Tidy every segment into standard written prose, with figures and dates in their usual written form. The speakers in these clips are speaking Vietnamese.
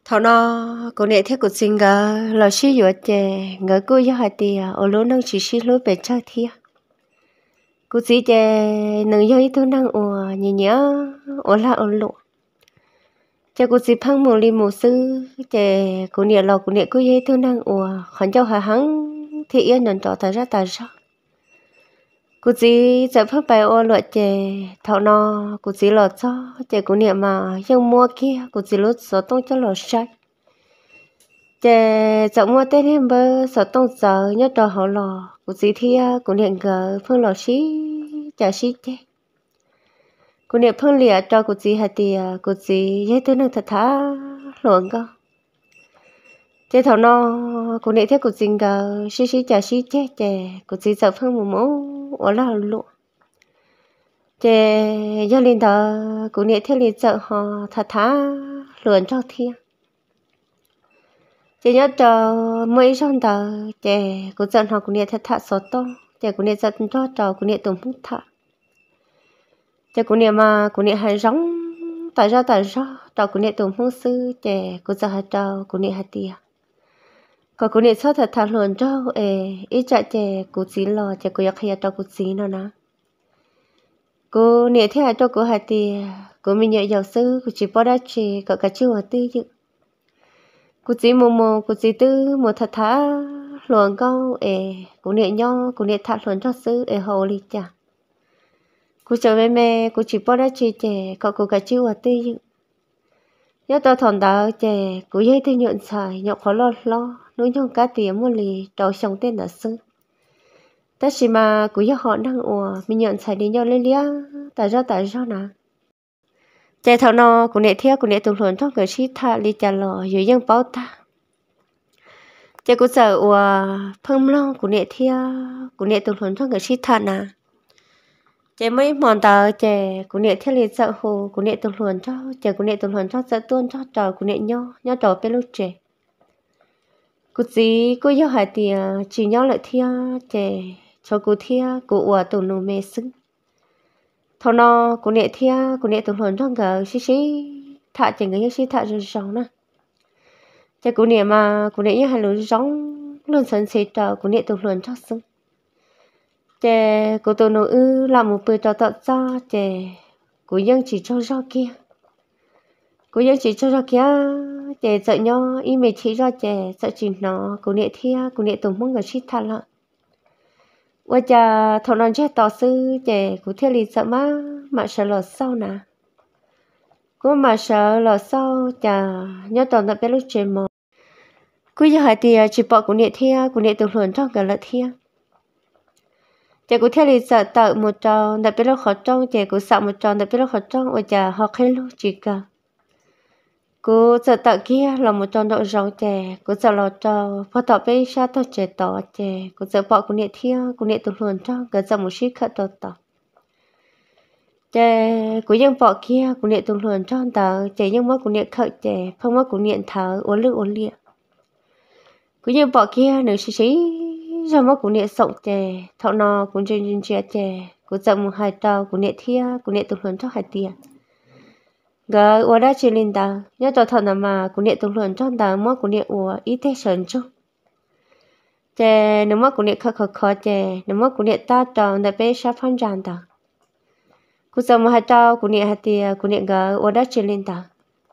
thọ nó cô nè theo cô sinh gà là xí dọa chè ngỡ cô yêu hạt tiề ở lối nông chỉ xí lối bể cha thia cô chỉ chè nương yêu ít thôi năng ủa nhỉ nhớ ủa là ủa lộ chè cô chỉ phăng mù li mù sư chè cô nè lò cô nè cô yêu thôi năng ủa khẩn cho hà hắng thì yên nền trọ ta ra cô chỉ sẽ phát bài ủa lộ chè thọ nó cô chỉ lò cho chè cô nè mà yêu mua kia cô chỉ lót số tông cho lò sai chè chợ mua tết em bơ sợ tông giờ nhớ trò họ lò của chị thia của niệm gờ phương lò xí chả xí chè của niệm phương lìa cho của chị hạt tiề của chị dễ tư năng thật thà luận cơ chè thảo no của niệm thế của chị gờ xí chả xí chè chè của chị sợ phương một mẫu ở là lụa chè gia linh đó của niệm thế liền sợ họ thật thà luận cho thia chị nhớ cho mấy trong tờ chị cũng dẫn họ cũng nhớ thật thật số to chị cũng nhớ dẫn cho trò cũng nhớ tụm hút thả chị cũng nhớ mà cũng nhớ hay giống tại ra trò cũng nhớ tụm hút sư chị cũng dẫn hai trò cũng nhớ hai tia còn cũng nhớ sao thật thật luôn cho ít chạy chị cũng chỉ lo chị cũng nhớ hay trò cũng chỉ nó nè cô nhớ thế hai trò cũng hai tia cũng mình nhớ giáo sư cũng chỉ bỏ ra chị có cả chưa tư chứ cô chỉ mồ cô chỉ tư một thật thà luôn câu cô niệm nhau cô niệm thật luôn cho sư hồ đi chả cô trở về mẹ cô chỉ bỏ ra chỉ trẻ cô cả chưa ở tư nhớ tao thằng đó trẻ cô dây tư nhuận xài nhọc khó lo nuôi nhung cá tiền mua lì trâu xong tên là sư tất chỉ mà cô nhớ họ đang ủa mình nhuận xài đi nhau lên lia tại sao nè trẻ thằng nó cô niệm theo cô niệm tụi luôn cho người sĩ thà đi chả lò dưới dân bao ta chị cũng sợ phong long của nệ thia của nệ tụi lớn cho người sĩ thật à chị mấy mòn tờ chị của nệ thia liền sợ hồ của nệ tụi lớn cho chị của nệ tụi lớn cho sợ tuôn cho trò của nệ nhau trò bên lúc chị cô gì cô yêu hai tiền chỉ nhau lại thia chị cho cô thia cô tụi nó mê sưng thằng nó của nệ tụi lớn cho người sĩ thà chị người sĩ thà rồi sao nè chị của nệ mà của nệ như hai lối giống luôn sẵn sệt trò của nệ tụi luôn cho sưng chè của tôi nó làm một bữa trò tọt cho chè của dân chỉ cho rau kia của dân chỉ cho rau kia chè sợ nhau ý mệt chỉ ra chè sợ chỉ nó của nệ tụi muốn người shit thật lắm bây giờ thằng nó chết tỏ sư chè của thiên lý sợ mà sợ lọt sau nè của mà sợ lọt sau chà nhớ toàn là bé lúc chè mò cứ giờ hai tia chỉ bỏ của nệ tụi luôn cho cả là thia chị cũng theo lý sợ tự một trò đặc biệt là khó trong chị cũng sợ một trò đặc biệt là khó trong ở nhà họ khai luôn chỉ cả cô sợ tự kia là một trò độ rộng chị cô sợ là trò phật tọt bên xa thôi chị tỏ chị cô sợ bỏ của nệ tụi luôn cho cái sợ một xí khát tỏ chị cô dân bỏ kia của nệ tụi luôn cho tờ chị nhưng mà của nệ khởi chị không có của nệ thở uốn liệng cô dân bỏ kia nữa xí giờ mà cũng nệ sống chè thọ nọ cũng trên chè cũng dặm một hai tàu cũng nệ thia cũng nệ tụi lớn cho hai tiền gỡ ở đây chỉ linh đào nhớ cho thọ nào mà cũng nệ tụi lớn cho đào mà cũng nệ ở ít thế sơn chung chè nếu mà cũng nệ khó chè nếu mà cũng nệ ta tròn để bé sắp phân tràn đào cũng dặm một hai tàu cũng nệ hai tiền cũng nệ gỡ ở đây chỉ linh đào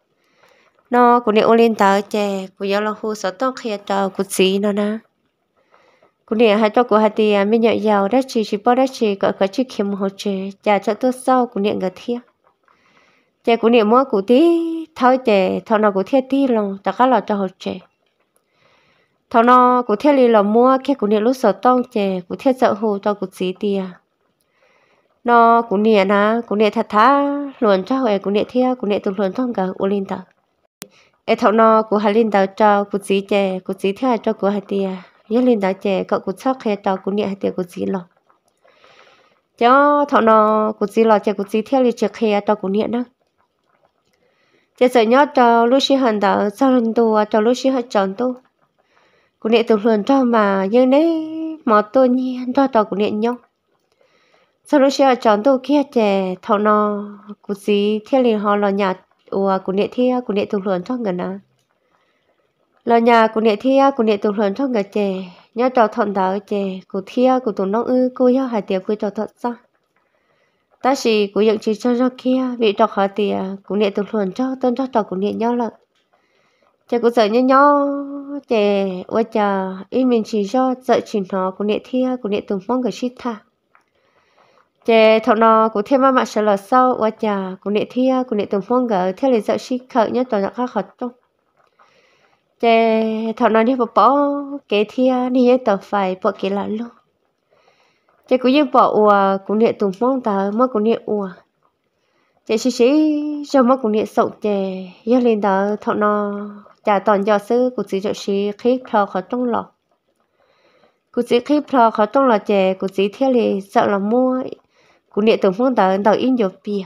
nó cũng nệ ở linh đào chè cũng giờ là hồ sơ tông kia tàu cũng xí nó nè cô nè hai cho cô hai thì mình nhận giàu đó chỉ bao đó chỉ có chỉ kiếm một chế trả cho tôi sau cô nè ngờ thiệt chế cô nè mua cô tí thôi chế thằng nào cô thiệt tí lòng tất cả là cho họ chế thằng nào cô thiệt là mua cái cô nè lúc sợ tông chế cô thiệt sợ hồ cho cô xí tiền nó cô nè thật thà luôn cho cô nè thiệt cô nè tụi luôn trong cả ô linh tờ thằng nào cô hai linh tờ cho cô xí chế cô xí thiệt cho cô hai tiền nhớ lên đã trẻ cậu cũng chắc khi tao cũng nhẹ tiền cũng gì lo cho thằng nó cũng gì lo trẻ cũng gì theo lịch trực khi tao cũng nhẹ đó trẻ sợ nhớ tao lúc xí hành đã sau lần tu tao lúc xí hành chọn tu cũng nhẹ từ lần cho mà nhưng đấy mà tôi nhiên cho tao cũng nhẹ nhau sau lúc xí hành chọn tu kia trẻ thằng nó cũng gì theo lịch họ là nhạt cũng nhẹ theo cũng nhẹ từ lần cho người nào là nhà của nệ thia của nệ tụi lớn trong cái chè nhớ trò thọn đảo chè của thia của tụi nó cô nhớ hai tiệc của trò thật sao ta chỉ của những chỉ cho kia vì trò khỏi tiệc của nệ tụi lớn cho tôn cho trò của nệ nhau là chè của sợ nhớ nhau chè ôi chà ý mình chỉ cho sợ chỉ nó của nệ thia của nệ tụi mong cái shit tha chè thọn nó của thêm mà sợ là sau ôi chà của nệ thia của nệ tụi mong cái theo lời sợ shit khởi nhớ trò khác khỏi trong chè thằng nào đi bỏ cái thia đi với tờ phải bỏ cái là luôn chè cũng như bỏ ua cũng niệm tụng mong ta mất cũng niệm ua chè xí cho mất cũng niệm sậu chè giờ lên đó thằng nào trả toàn cho sư cũng chỉ cho xí khi thọ khỏi trong lọ cũng chỉ khi thọ khỏi trong lọ chè cũng chỉ theo li sợ là mua cũng niệm tụng mong ta đào in nhiều bìa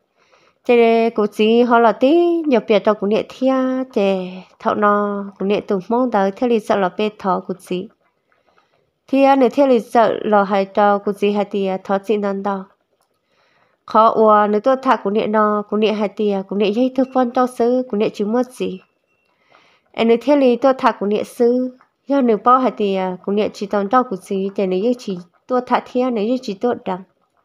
chè cũng chỉ họ là tí nhiều bìa cho cũng niệm thia chè thằng nào cũng niệm tụng mong ta theo li sợ là bê thọ cũng chỉ thì anh ấy theo lịch sợ là hai trò của gì hai tia thoát xin đàn đào khó ua nếu tôi thả của nệ nó của nệ hai tia của nệ dây thức phân cho sư của nệ chứ mất gì anh ấy theo lịch tôi thả của nệ sư do nếu bao hai tia của nệ chỉ tòn cho của gì để nếu chỉ tôi thả thiên nếu chỉ tôi đằng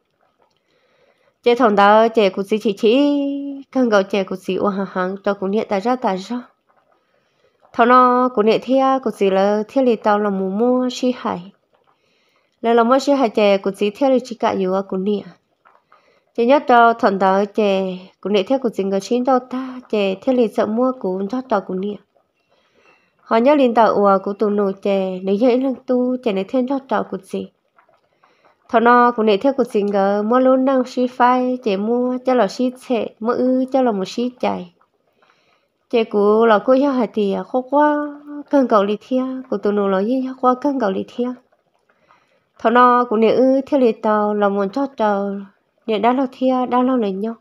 chế thằng đó chế của gì chỉ cần gọi chế của gì ua hàng cho của nệ ta ra thằng nó của nệ theo của gì là theo lịch tao là mù mua chi hải là mua chi hải chè của gì theo lịch chỉ cảอยู่của nệ chè nhớ cho thằng đó chè của nệ theo của gì người chín đâu ta chè theo lịch sợ mua của cho tao của nệ họ nhớ linh tao ủa của tụi nô chè nếu như lăng tu chè này thêm cho tao của gì thằng nó của nệ theo của gì người mua luôn năng chi phai chè mua cho là chi chè mua cho là một chi chạy chè của là cô giáo hạt thì khó quá cần cầu lý thia của tụi nó là gì quá cần cầu lý thia thằng nó của nè theo lý tàu là muốn cho tàu nè đã lâu thia đã lâu lấy nhau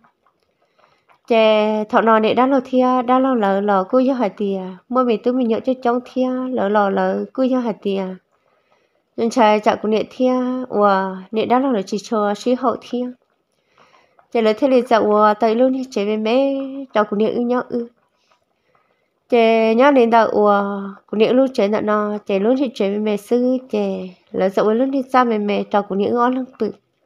chè thằng nó nè đã lâu thia đã lâu là cô giáo hạt thì mua về tôi mình nhớ cho trong thia là cô giáo hạt thì nên trai chợ của nè thia và nè đã lâu là chỉ cho sĩ hậu thia chè là theo lý tàu tại luôn thì chè về mẹ tàu của nè nhau chè nhớ đến đầu của những lúc chè nó chè lúc thì chè mẹ sư chè là dẫu lúc thì xa mẹ trò của những ngon lắm bự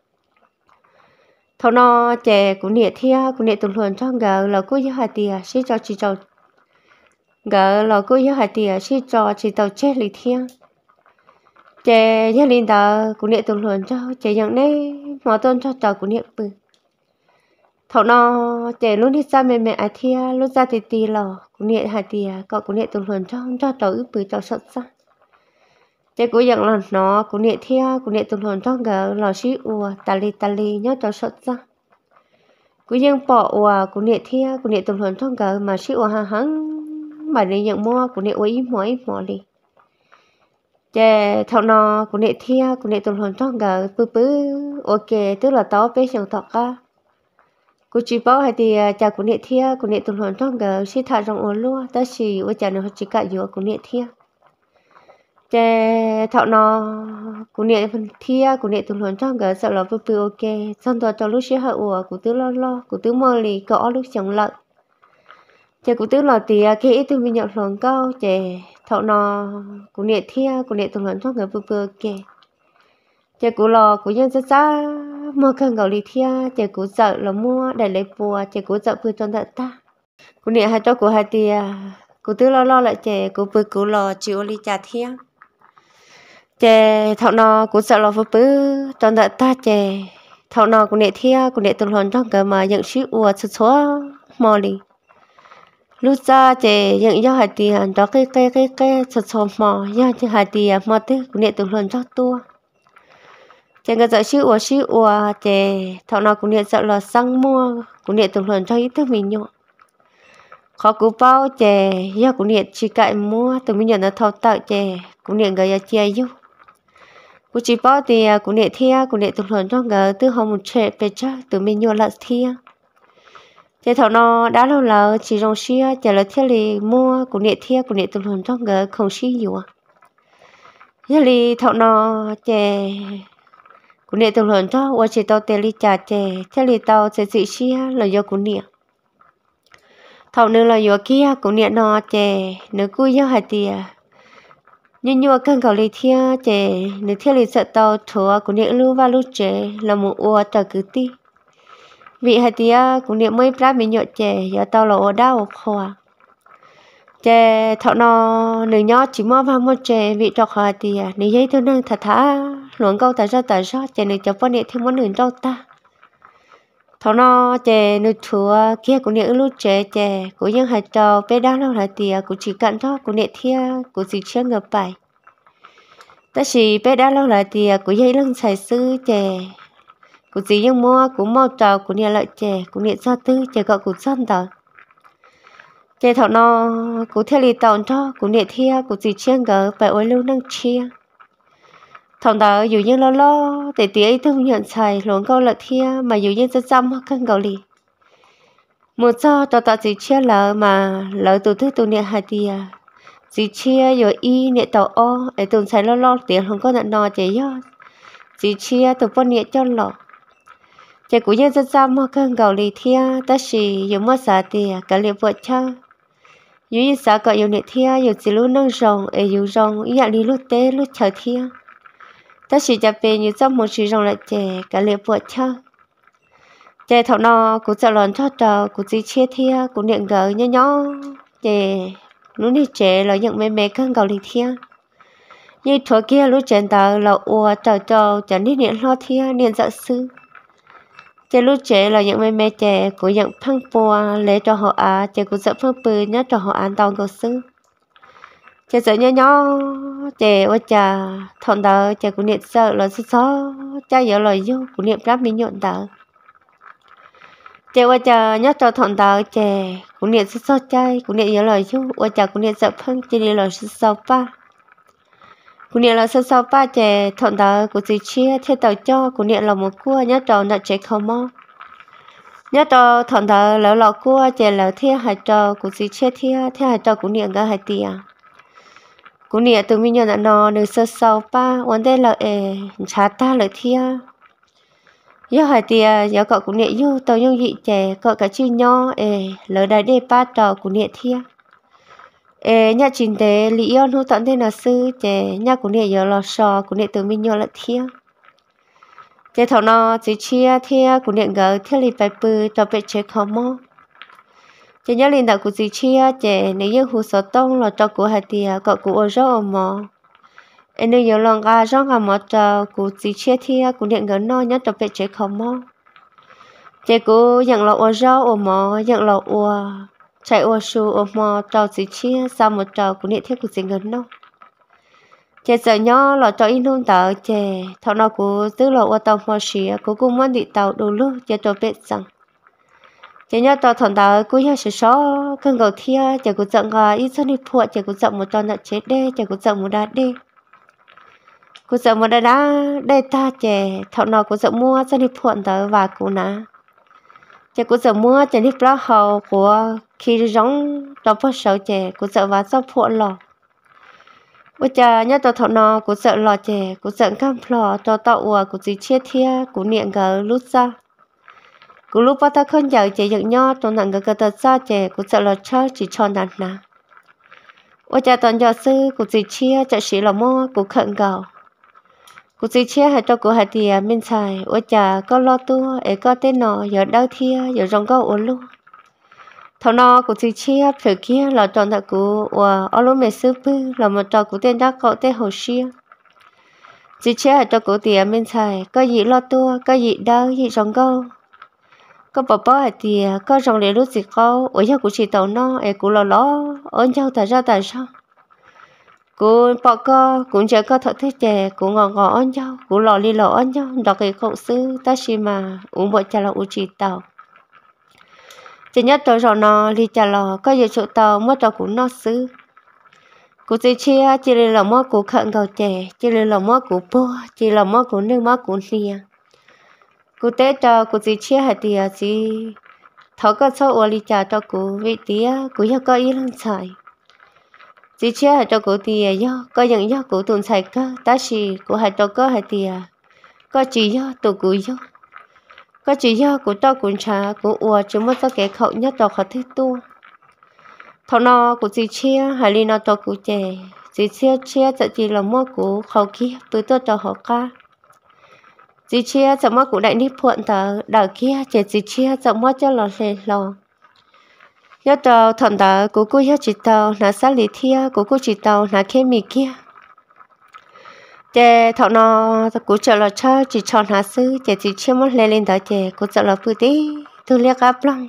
thầu nó chè của những thia của những tuần luận cho gà là cô giáo hạt tiề chỉ cho chỉ cho gà là cô giáo hạt tiề chỉ cho chỉ tàu chết lì thia chè nhớ đến đầu của những tuần luận cho chè những này mà tôn cho trò của những bự thầu nó chè lúc đi xa mẹ ai thia lúc ra thì lò cũng nhẹ hai tia cậu cũng nhẹ tuần luận cho trâu ướp bự trâu sọt xa chè cũng nhận là nó cũng nhẹ thia cũng nhẹ tuần luận cho gỡ lò xí ua tà li nhớ trâu sọt xa cũng nhận bỏ ua cũng nhẹ thia cũng nhẹ tuần luận cho gỡ mà xí ua hăng mà để nhận mua cũng nhẹ ua ít mỏ đi chè thầu nó cũng nhẹ thia cũng nhẹ tuần luận cho gỡ bự ok tức là tao bé chẳng thọ ca cô chỉ bảo hay thì cha của nệ thia của nệ tuần hoàn trong cái sĩ thà trong ổ lúa ta chỉ ở cha nó chỉ cả dừa của nệ thia chè thọ nó của nệ thia của nệ tuần hoàn trong cái sợ là vừa ok xong rồi cho lúc sĩ hạ ủa của tứ lo của tứ mơ lì có lúc chẳng lợn chè của tứ là thì khi ít tôi mình nhận lòng cao chè thọ nó của nệ thia của nệ tuần hoàn trong cái vừa ok chè của lò của nhân xa mua cần gạo lì thia chè cú sợ là mua để lấy bùa chè cú sợ vừa cho tận ta cú nè hai cho cú hai tia cú tư lo lại chè cú vừa cú lò chịu lì trà thia chè thọ nọ cú sợ là vừa cho tận ta chè thọ nọ cú nè thia cú nè tuần hoàn trong cái mà nhận sĩ ua số mò lì lúc ra chè nhận cho hai tia đó cái số mò cho hai tia mò tư cú nè tuần hoàn cho tua chè cái sợ xí ua chè thọ nào cũng niệm sợ là sang mua cũng niệm từng lần cho ít thức mình nhọ khó cứu bao chè do cũng niệm chỉ cậy mua từ mình nhận là thọ tạo chè cũng niệm cái chè yêu cũng chỉ bao thì cũng niệm thia cũng niệm từng lần cho cái từ hôm một chè về chắc từ mình nhọ là thia chè thọ nào đã lâu là chỉ trong xia chè là thia thì mua cũng niệm thia cũng niệm từng lần cho cái không xí nhiều giờ thì thọ nào chè cú nè từng lần cho và chỉ tao tê li chả chè theo li tao sẽ dị xia là do cú nè thầu nữa là vừa kia cũng niệm nó chè nữa cúi nhau hạt tiề nhưng nhua cân cầu lì thia chè nữa thia lì sợ tàu thua cũng niệm lưu và lưu chè là một ua tờ cứ ti vị hạt tiề cũng niệm mấy pra mình nhọ chè giờ tàu là ua đau khoa chè thọ nó nửa nhọ chỉ mua vào một chè vị trọc hạt tiề nửa giấy thôi nương thật thà luồng câu tại sao chè nửa chọc bao niệm thêm món nửa đâu ta thọ nó chè nửa thua kia cũng niệm lưu chè cũng những hạt trầu bé đá lâu hạt tiề cũng chỉ cạn đó cũng niệm thia cũng chỉ chưa ngập bài ta chỉ bé đã lâu lại thì cũng dây lưng xài sư chè cũng chỉ nhưng mua cũng mau trào cũng nhà lợi chè cũng nhà gia tư chè gọi cũng dân tờ chè thọ nó cũng theo lì tàu cho cũng nhà thia cũng chỉ chiên gỡ phải ôi lưu năng chia thằng đó dù như lo để tía thương nhận xài luôn câu lợi thia mà dù như rất dăm cân gạo lì một do tao chỉ chia lỡ mà lỡ từ thứ tụ nhà hai tia chỉ chia rồi y nè tàu o để tụi xài lo tiền không có nhận nọ chỉ do chỉ chia tụi con nè cho lọ chỉ cũng như rất dăm cân gạo lì thia ta chỉ dùng mất giá tiền cả liệp vợ cha dù như xã gọi dùng nè thia dù chỉ lúc nâng rồng để dù rồng ý nhận đi lúc tế lúc chờ thia ta chỉ chả về như trong một chỉ rồng lại trẻ cả liệp vợ cha trẻ thọ nọ cũng sợ lòn cho trò cũng chỉ chia thia cũng niệm gỡ nhỏ trẻ lúc đi trẻ là những mấy cân gạo lì thia như thuở kia lúc trẻ tờ là ua trò chẳng đi niệm lo thia niệm dạ sư trẻ lúc trẻ là những mấy trẻ của những phăng bùa lễ cho họ trẻ cũng sợ phăng bự nhất cho họ an toàn cầu sư trẻ sợ nhỏ trẻ ôi chà thọn tờ trẻ cũng niệm sợ là số cha giờ lời vô cũng niệm rap mình nhộn tờ trẻ ôi chà nhớ cho thọn tờ trẻ cũng niệm số trai cũng niệm giờ lời vô ôi chà cũng niệm sợ phăng chỉ đi lời số ba cũng niệm là số ba trẻ thọn tờ cũng chỉ chia theo tờ cho cũng niệm là một cua nhớ trò nợ trẻ không mò nhớ trò thọn tờ lỡ lọ cua trẻ lỡ theo hai trò cũng chỉ chia theo hai trò cũng niệm cả hai tiền cũng niệm tụi mình nhận nó được số ba vấn đề là trả ta lợi thia giờ hai tiền giờ cậu cũng niệm yêu tao yêu dị trẻ cậu cả chữ nho lỡ đại đề ba trò cũng niệm thia nhà chính tế lý yêu nu tận thế là sư trẻ nhà cũng niệm giờ lò sò cũng niệm tụi mình nhận lợi thia trẻ thằng nó chỉ chia thia cũng niệm gỡ thia lì bài bự tao bị trẻ khó mò chị nhớ linh đạo của chị chia chị nếu như hồ sơ tông là cho của hai tia cọ của ô rau mò em nếu như lòng gà rong gà mò cho của chị chia thia của điện gần nó nhất cho bé trẻ không mò chị của nhận là ô rau mò nhận là ô chạy ô su ô mò cho chị chia sau một trò của điện thiết của chị gần nó chị sợ nhỏ là cho in luôn tờ chị thằng nào của tức là ô tàu mò xìa của cũng muốn đi tàu đồ lúc chị cho bé rằng chỉ nhớ tao thằng tao cũng nhớ sự số cơn gạo thia chỉ cũng giận ít số đi phụ chỉ cũng giận một tròn nợ chết đê chỉ cũng giận một đá đê cũng giận một đá đê ta chỉ thằng nào cũng giận mua số đi phụ tao và cũng nà chỉ cũng giận mua chỉ đi bao hậu của khi giống tao phát sợ chỉ cũng giận và sao phụ lò bây giờ nhớ tao thằng nào cũng giận lò chỉ cũng giận cam lò tao tao cũng chỉ chia thia cũng niệm gạo lút ra cú lúc bắt ta không giờ chỉ dựng nhau trong nặng cái tờ xa chỉ cũng sợ là chơi chỉ cho nặng nà ôi cha toàn giờ sư cũng chỉ chia chạy sĩ là mua cũng khẩn gạo cũng chỉ chia hai cho của hai tiền bên xài ôi cha có lo tua ấy có tên nọ giờ đau thia giờ rong gạo ổn luôn thằng nọ cũng chỉ chia phía kia là tròn thật của ở lúc mẹ sư bư là một trò của tên đã cậu tên hồ xia chỉ chia hai cho của tiền bên xài có gì lo tua có gì đau gì rong gạo có bà bố thì có rong để lúc gì có ở nhà cũng chỉ tàu nó cũng lo ở nhau tại sao cũng bà có cũng chỉ có thợ thế trẻ cũng ngỏ ở nhau cũng lo li lo ở nhau đọc cái khẩu sư ta chỉ mà uống bữa trà là uống chỉ tàu chỉ nhất tôi rồi nó li trà lò có nhiều chỗ tàu mất tàu cũng nó sư cũng chỉ chia chỉ là mua của khẩn cầu trẻ chỉ là mua của bố chỉ là mua của nước mua của nia cụ tế cho cụ chỉ chia hạt tiền chỉ thấu có số ô li trả cho cụ vị tía cụ yêu có ý lăng xài chỉ chia hạt cho cụ tiền do có những do cụ tuần xài cơ ta chỉ cụ hạt cho có hạt tiền có chỉ do tụ cụ do có chỉ do cụ cho cụ trả cụ ua chỉ mất số kẻ khẩu nhất cho họ thích tu thọ nó của chị chia hay li nó to của chè chị chia chiaจะchỉ là mua củaเขาkia bữa tôi cho họ ca chị chiaจะmua của đại nít phuận tờ đào kia chè chị chiaจะmua cho lò lề lò nhớ tàu thằng tờ của cô nhớ chị tàu là sát lý thia của cô chị tàu là khe mì kia chè thọ nó của chợ là cho chị chọn hạ sư chè chị chia mất lên tờ chè của chợ là bữa tí tôi liếc áp lăng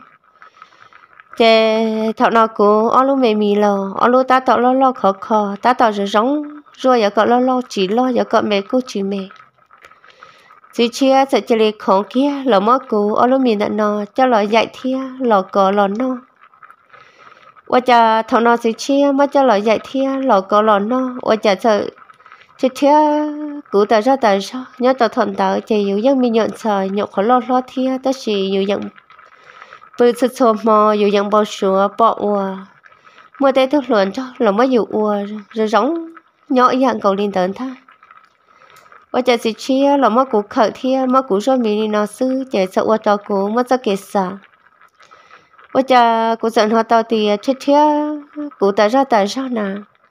chè thọ nó của ở lúc mẹ mì lò ở lúc ta tạo lo khó khó ta tạo rồi giống rồi giờ cọ lo chỉ lo giờ cọ mẹ cô chỉ mẹ chị chia sẽ chỉ lấy khó kia lò mất của ở lúc mình đã nó cho lò dạy thia lò cọ lò no và cha thọ nó chị chia mất cho lò dạy thia lò cọ lò no và cha sợ chị thia của ta ra tại sao nhớ ta thuận tạo chỉ yêu dân mình nhận sợi nhọc khó lo thia ta chỉ yêu dân bữa sớm sớm mà yêu dân bao sữa bỏ ua mua tay thuốc luồn cho là mới yêu ua rồi giống nhỏ dạng cầu lên tận tha và cha chị chia là mới cụ khởi thia mới cụ cho mình nó sư chạy sợ ua cho cụ mới cho kẹt xả và cha cụ giận họ tao thì chết thia cụ ta ra tại sao nè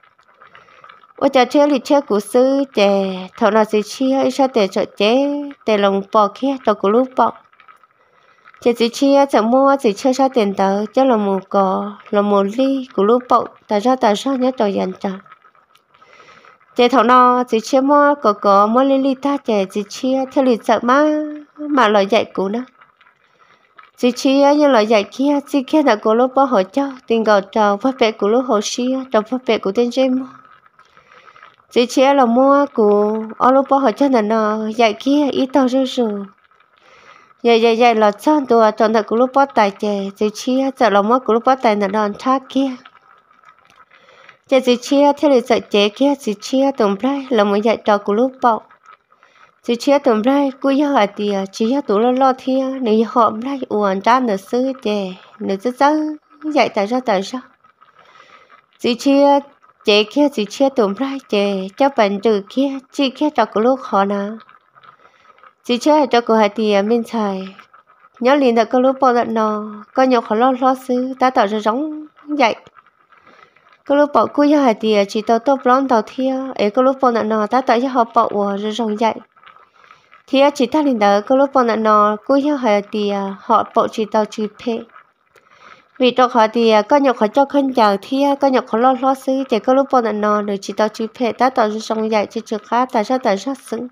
và cha thia thì thia cụ sư chạy thằng nào chị chia ít sao để cho chế để lòng bỏ kia cho cụ lúc bỏ chị chia chẳng mua chị chia ra tiền tờ cho là một cỏ là một ly của lúc bậu tại sao nhớ tờ dần trả chị thầu nó chị chia mua cỏ mua ly ta chị chia theo lịch sợ mà lời dạy của nó chị chia như lời dạy kia chị kia là của lúc bậu hỏi cho tiền gạo trào phát vệ của lúc hồ xia trào phát vệ của tên dây mua chị chia là mua của ở lúc bậu hỏi cho là nó dạy kia ít tao rồi vậy là chọn đồ chọn được lúc bắt tay chè chị chia giờ là mất lúc bắt tay là đòn thác kia chè chị chia theo lịch dạy chè kia chị chia tụm rai là một dạy trò của lúc bậu chị chia tụm rai cứ giờ hỏi tiề chị giờ tụi lo thia nếu họ rai uổng ra nửa sư chè nửa chứ dạy tại sao chị chia chè kia chị chia tụm rai chè cho bạn trừ kia chị kia trò của lúc họ nào chị chơi cho cô hai thì mình xài nhớ liền được cái lúc bao giờ nó có nhiều khó lo xứ ta tạo ra giống vậy cái lúc bảo cô hai thì chỉ tao tốt lắm tao thia ấy cái lúc bao giờ nó ta tạo cho họ bảo rồi giống vậy thì chỉ ta liền được cái lúc bao giờ nó cô hai thì họ bảo chỉ tao chỉ phê vì trong họ thì có nhiều khó cho khăn chào thia có nhiều khó lo xứ chỉ cái lúc bao giờ nó được chỉ tao chỉ phê ta tạo ra giống vậy chỉ chưa khá tại sao xứ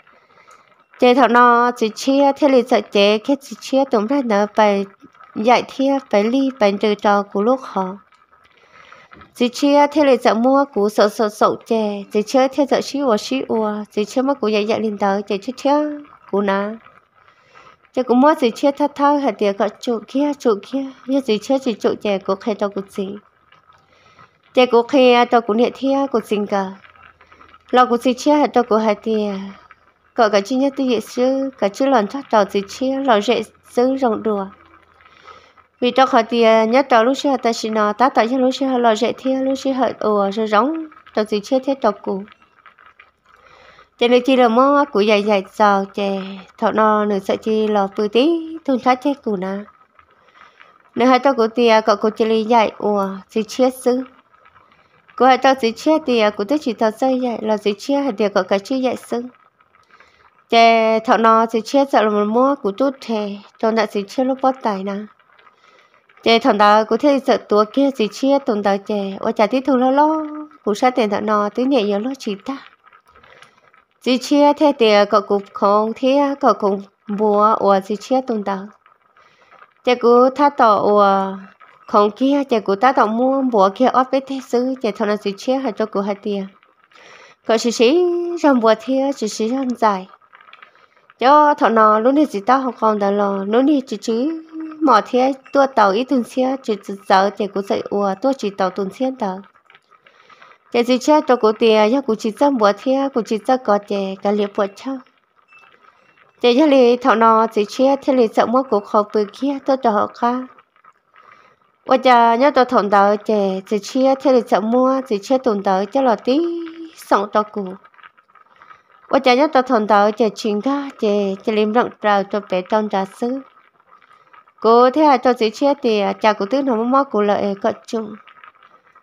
chế thằng nó chỉ chia theo lịch sử chế cái chỉ chia tụm ra nữa phải dạy theo phải ly phải trừ trò của lúc họ chỉ chia theo lịch sử mua của sợ chế chỉ chia theo giờ xí ua chỉ chia mất của dạy linh tới chỉ chia theo của nó chế cũng mua chỉ chia thao hạt tiền gọi chủ kia như chỉ chia chỉ chủ chế của khai cho của gì chế của khai cho của nhiệt theo của sinh cả lo của chỉ chia hạt cho của hạt tiền cậu cả chi nhất tự sư cả chữ lần thoát trò gì chia lò dễ sư rộng đùa vì trong họ thì nhất trò lúc xưa ta chỉ nói ta tại cho lúc xưa lò dễ thia lúc xưa hơi ủa rồi giống trò gì chia thế trò cũ cho nên chỉ là mò của dạy sao chè thọ nó nửa sợ chi lò bự tí thôn thoát chết của nó nửa hai trò của tia cậu của chỉ dạy ủa gì chia sư của hai trò gì chia tia của tôi chỉ thọ xây dạy là gì chia hai tia cậu cả chia dạy sư chè thọ nó chỉ chia sợ là một mua của chút thề cho đã chỉ chia lúc bắt tài nè chè thằng đó của thế sợ tua kia chỉ chia tồn tại chè và trả tí thù lo của sát tiền thọ nó tới nhẹ nhiều lo chỉ ta chỉ chia thế tiền cậu cũng không thế cậu cũng bùa và chỉ chia tồn tại chè của ta tỏ và không kia chè của ta tỏ mua bùa kia ót với thế sư chè thọ nó chỉ chia hay cho của hai tiền cậu chỉ rằng bùa thế chỉ rằng dài cho thằng nó lúc này chỉ tao học còn đã lo lúc này chỉ chứ mỏ thế tua tàu ít tuần xe chỉ giờ chỉ có dạy ua tua chỉ tàu tuần xe tàu chỉ chỉ chơi cho cô tiền cho cô chỉ dám bùa thế cô chỉ dám có trẻ cả liệp bùa chơi chỉ cho li thằng nó chỉ chơi thế li sợ mua cuộc họp bữa kia tôi cho họ khác và giờ nhớ tôi thằng đó chỉ chơi thế li sợ mua chỉ chơi tuần tới cho là tí sống cho cô và cha nhớ tao thằng tao cha chuyện đó cha liêm rộng rào cho bé trong trà sứ cô thế là cho chị chia thì cha của tứ nó mót của lợi có chung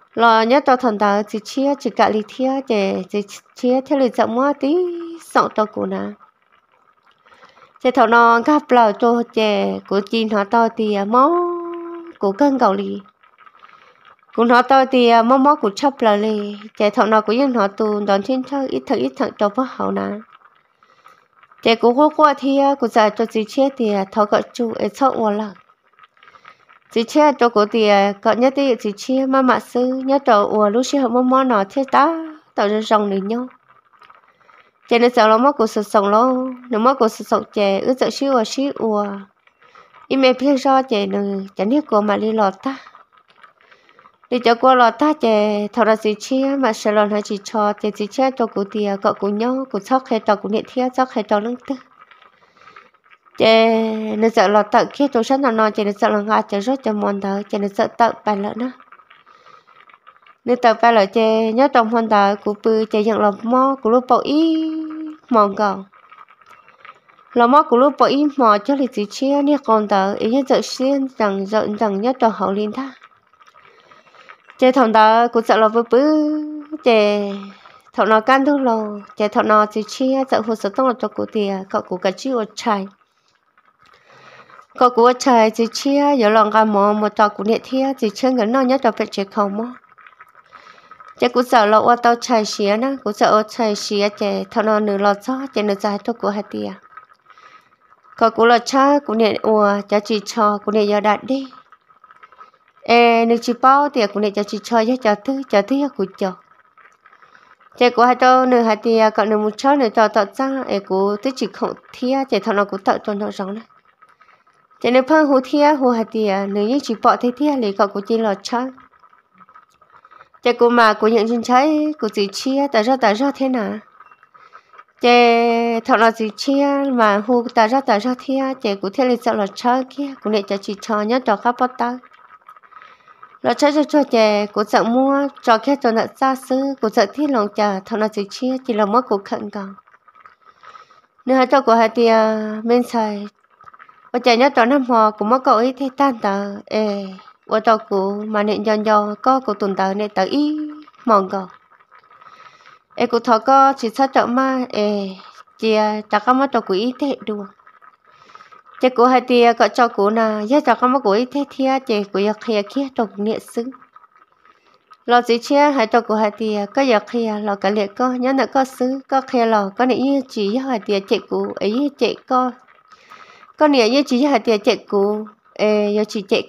lo nhớ cho thằng đó chỉ chia chỉ cả lý thia để chỉ chia theo lý chậm mua tí sống cho cô nè chỉ thằng nó gặp lại cho để cô tin họ to thì mó cô cân cầu lý cô nó to thì mó cô chấp lại lý chỉ thằng nó cũng yên họ tu đón thiên thơ ít thằng cho bác hậu nè chỉ cô qua thì cô dạy cho chỉ chia thì thằng gọi chú ấy sợ quá là chỉ chia cho cô thì cậu nhớ thì chỉ chia mà sư nhớ cho lúc xưa họ mò nó thế ta tạo ra rong nữa nhau cho nên sợ lắm cô sợ sống lo nếu mà cô sợ sống chè ước sợ xíu im em phía sau chè nữa chẳng biết cô mà đi lọt ta đi cho cô lọt ta chè thằng là chỉ chia mà sợ lọt hay chỉ cho chè chỉ chia cho cô thì cậu cùng nhau cô sóc hay cho cô nhẹ thiết sóc hay cho lưng tư chè nên sợ lọt tận kia tôi rất là non chè nên sợ là ngã chè rất cho mòn đời chè nên sợ tận bài lợn đó nên tận bài lợn chè nhớ trong hoàn đời của bự chè nhận lòng mò của lúc bội mòn gạo lòng mò của lúc bội mò cho lịch sử chia nè còn đời ý như sợ xuyên rằng nhớ trong hậu liên ta chè thằng đời của sợ là bự chè thằng nào can thu lò chè thằng nào chỉ chia sợ hồ sợ tông là cho cô tiền cậu của cả chiêu trai có của trời chỉ chia giờ lòng cả một trò của nhẹ thia chỉ chơi cái nó nhất là phải chơi không mà chỉ cũng sợ là ô tao chạy xía nè cũng sợ ô chạy xía chỉ thằng nó nửa lọt gió chỉ nửa dài cho của hai tia có của là cha của nhẹ ô chỉ cho của nhẹ giờ đạt đi nửa chỉ bao thì của nhẹ chỉ cho với cho thứ của cho chỉ của hai tao nửa hai tia còn nửa một cháu nửa cho tạo ra của thứ chỉ không thia chỉ thằng nó cũng tạo cho nó giống này cho nên phân hồ thia hồ hạt tiề nếu như chỉ bỏ thế thia thì cậu cũng chỉ lọt chắc cho cô mà của những chân trái của chị chia tại sao thế nào cho thọ là chị chia mà hồ tại sao thia cho của thế là sao lọt chắc kia của này cho chị cho nhớ cho các bắt tay lọt chắc cho của sợ mua cho kia cho nó xa xứ của sợ thiết lòng chờ thọ là chị chia chỉ là mất của khẩn cầu nếu hai cho của hạt tiề bên xài và chạy nhớ cho năm họ cũng có cậu ấy thế tan tờ và cho cụ mà nện giòn có cụ tuần tờ nện tờ ý mòn gò cụ thọ có chỉ sát trợ mà chị chắc có mất cho cụ ý thế đùa chị cụ hai tia có cho cụ nà giá chắc có mất cụ ý thế thia chị cụ giặc kia cho cụ nện xứng lo chỉ chia hai cho cụ hai tia có giặc kia lo cả liệt có nhớ nè có xứ có kia lo có nện chỉ hai tia chị cụ ấy chị con này như chỉ hạt tiền chạy cụ giờ chỉ chạy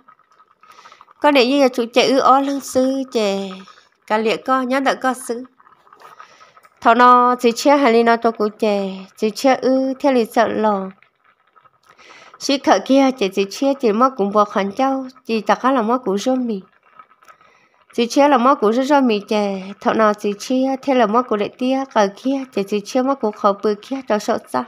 con này như là chủ chạy ó lăng sư chạy cả liệt con nhớ đợi con sư thằng nó chỉ chia hai linh nó cho cụ chạy chỉ chia theo lịch sợ lò chỉ khởi kia chỉ chia chỉ mất cũng bỏ khoản châu chỉ tất cả là mất cũng rau mì chỉ chia là mất cũng rau mì chạy thằng nó chỉ chia theo là mất cũng để tia cả kia chỉ chia mất cũng khẩu bự kia cho sợ sao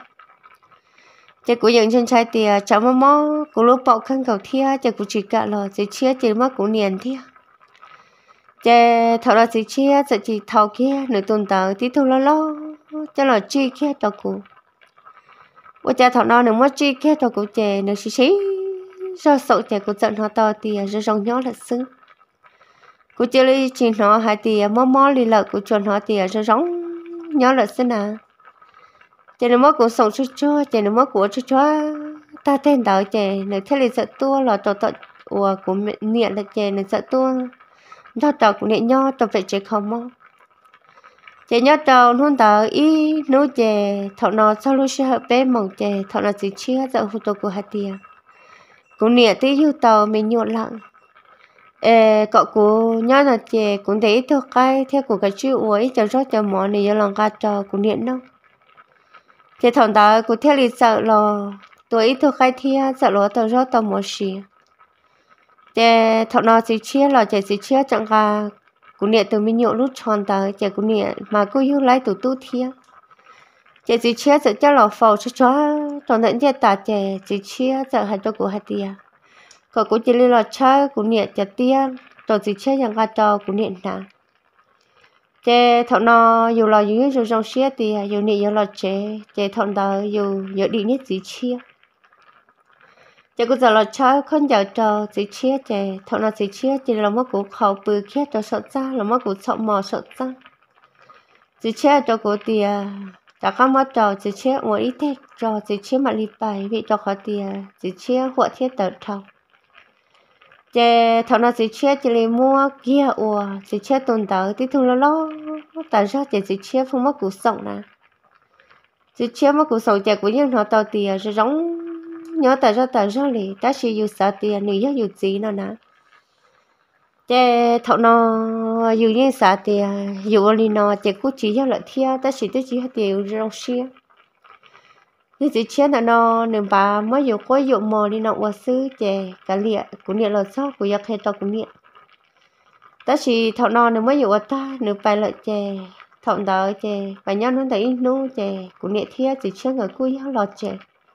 chỉ của những chân trai thì cháu mò của lúc bọc khăn cầu thia chỉ của chỉ cả là chỉ chia chỉ mất của niền thia chỉ thầu là chỉ chia chỉ thầu kia nửa tuần tờ tí thu lo cho là chi kia cho cụ và cha thầu nào nửa mất chi kia cho cụ chỉ nửa xí do sợ chỉ của giận họ to thì rồi rong nhỏ là xứ của chỉ lấy chỉ nó hai thì mò lì lợ của chuẩn họ thì rồi rong nhỏ là xứ nào chỉ nó mất của sống cho chỉ nó mất của cho ta tên đạo chỉ nó thế là sợ tua là tọt của miệng là chỉ nó sợ tua đó tọt của miệng nho tọt phải chỉ không mong chỉ nhớ tàu luôn tàu ý nói chỉ thọ nó sau lúc sẽ hợp bé mỏng chỉ thọ nó chỉ chia dạo hụt tàu của hạt tiền của miệng tí yêu tàu mình nhộn lặng cậu của nhớ là chỉ cũng thấy thuộc cái theo của cái chữ uống cho rót cho món này lòng gà trò của miệng đâu chỉ thằng đó cũng theo lịch sợ là tuổi thuộc khai thia sợ lo tao rót tao một xí chỉ thằng nó chỉ chia là chỉ chia chẳng cả cũng niệm từ mình nhậu lúc tròn tới chỉ cũng niệm mà cô yêu lấy tụt tu thia chỉ chia sợ cho là phao cho tròn đến chỉ ta chỉ chia sợ hai cho của hai tia còn cũng chỉ là cha cũng niệm chỉ tia rồi chỉ chia chẳng cả trò cũng niệm nào chế thằng nó dù là dù như trong xe thì dù nị dù là chế thằng đó dù đi nhất gì chia chỉ có giờ là chơi con giờ trò chỉ chia chỉ thằng nào chỉ chia chỉ là mất của khẩu bự kia cho sợ ra là mất của sợ mò sợ ra chỉ chia cho của tiền đã có mất trò chỉ chia một ít thế trò chỉ chia mà lì bài vì cho khó tiền chỉ chia hộ thiết tờ thầu chỉ thằng nào chỉ chia chỉ lấy mua kia ủa chỉ chia tồn tại thì thường lo tại sao chỉ chia không mất của sống nè chỉ chia mất của sống chỉ của những họ tàu tiền rồi giống nhớ tại sao lì ta chỉ dùng sao tiền nữ giáo dùng gì nữa nè chế thọ nó dùng những sao tiền dùng lì nó chế cũng chỉ cho lợi thia ta chỉ tới chỉ tiền rong xia như chỉ chia nó nửa bà mới dùng có dùng mò lì nó qua xứ chế cả liệt của liệt là sao của giặc hay tao của liệt ta chỉ thọ nó nửa mới dùng ta nửa bài lợi chế thọ đó chế và nhau nó thấy nó chế của liệt thia chỉ chia người cuối giáo lọt chế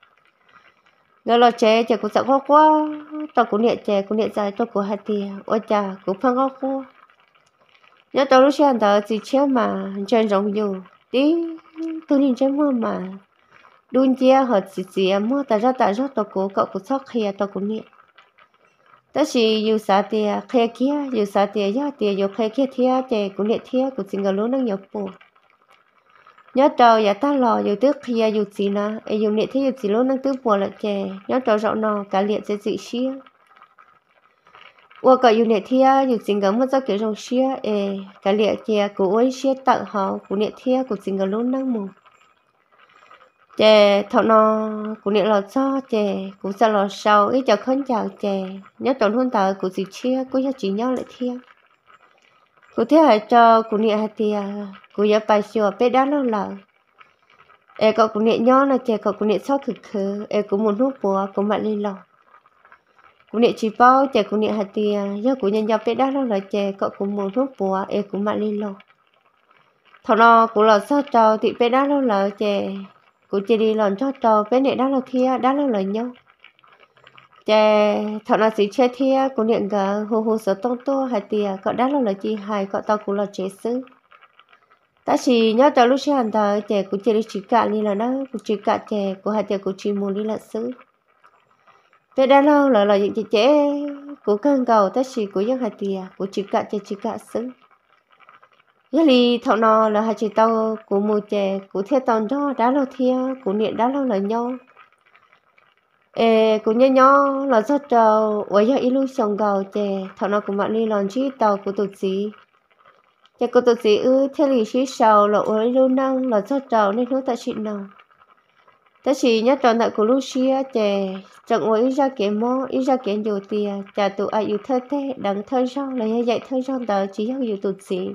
người lo trẻ cũng sợ quá tao cũng nhẹ trẻ cũng nhẹ dài tao cũng hạt tiền ôi chà cũng phân quá nhớ tao lúc sáng tao chỉ chơi mà chơi rong dù tí tôi nhìn chơi mà đun chia họ chỉ mua tại sao tao cũng sót khi tao cũng nhẹ ta chỉ dù sao tiền khi kia dù sao tiền giá tiền dù khi kia thia trẻ cũng nhẹ thia cũng chỉ người lớn đang nhập bộ nhớ trâu ya ta lò dù tức khi dù gì nè dù nệ thế dù gì lúc năng tức buồn là chè nhớ trâu rộng nọ cả liệt sẽ dị xia qua cả dù nệ thế dù gì ngắm mất ra kiểu rong xia cả liệt chè của ôi xia tặng họ của nệ thế của gì ngắm lúc năng mù chè thọ nọ của nệ lò cho chè của sao lò sau ít cho khấn chào chè nhớ trâu luôn tờ của gì chia của chỉ nhau lại thiên cụ thể là cho cụ niệm hạt tiền cụ giờ bài sửa bé đá lâu lờ cậu cụ niệm nhỏ là trẻ cậu cụ niệm sau cực khứ cụ muốn hút bùa cụ mặt lên lò cụ niệm chỉ bao trẻ cụ niệm hạt tiền do cụ nhân giao bé đá lâu lờ trẻ cậu cụ muốn hút bùa cụ mặt lên lò thằng nó cụ lò sau trâu thì bé đá lâu lờ trẻ cụ chỉ đi lòn cho trâu bé niệm đá lâu kia đá lâu lờ nhau chè thọ nó chỉ chơi thia cũng nhận cả hồ sợ tông to hay tiề cọ đá là chi hay cọ tao cũng là chế xứ ta chỉ nhớ tao lúc chơi hành tao chè cũng chơi chỉ cả đi là nó cũng chỉ cả chè của hai tiề cũng chỉ muốn đi là xứ về đá lâu là những chị chế của cơn cầu ta chỉ của dân hai tiề cũng chỉ cả xứ cái gì thọ nó là hai chị tao của mua chè của theo tao đó đá lâu thia của niệm đá lâu là nhau cũng nhớ là rất trâu ở giờ ilu sòng gạo chè thằng nào cũng bạn đi làm chi tàu của tụi chị chè của tụi chị theo lý trí sầu là ở ilu năng là rất trâu nên nó ta chị nào ta chỉ nhớ tròn tại của Lucia chè chẳng ở ra cái mò ra cái nhiều tiền chả tụi ai yêu thơ thế đằng thơ sau là dạy thơ sau tờ chỉ học yêu tụi chị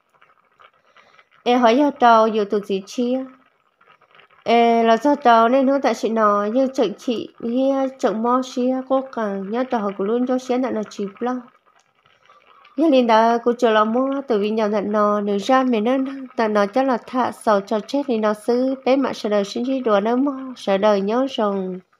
hỏi giờ trâu yêu tụi chị chia là do tao nên nó tại chị nó như trận chị như trận mò xía có cả nhớ tao của luôn cho xía là chịu lo như linh đã cô chờ là mua từ vì nhau nhận nó nếu ra mình nên tại nó chắc là thà sầu cho chết thì nó xứ bé mà sợ đời sinh chi đùa nó mò sợ đời nhớ rồng